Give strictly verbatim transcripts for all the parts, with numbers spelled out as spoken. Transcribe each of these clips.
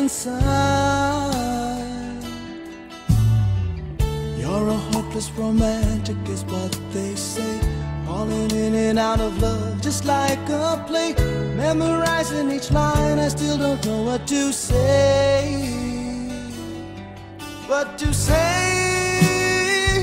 inside. You're a hopeless romantic is what they say, falling in and out of love just like a play. Memorizing each line, I still don't know what to say. What to say?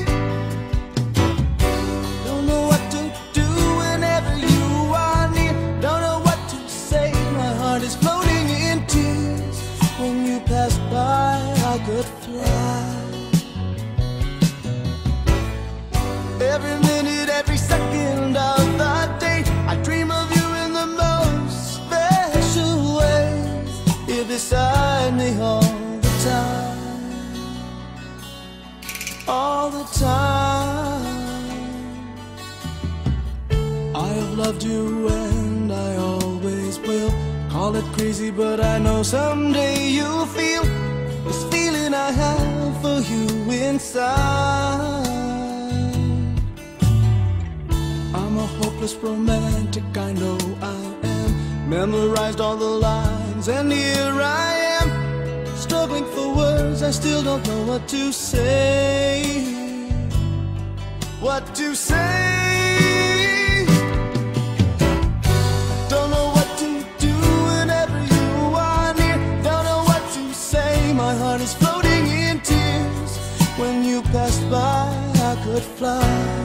Don't know what to do whenever you are near. Don't know what to say, my heart is floating in tears. When you pass by, I could fly. Every minute, every second of the day, I dream of you in the most special way. You're beside me all the time, all the time. I have loved you and I always will. Call it crazy, but I know someday you'll feel this feeling I have for you inside. I'm a hopeless romantic, I know I am. Memorized all the lines and here I am, struggling for words, I still don't know what to say. What to say? Don't know what to do whenever you are near. Don't know what to say, my heart is floating in tears. When you passed by, I could fly.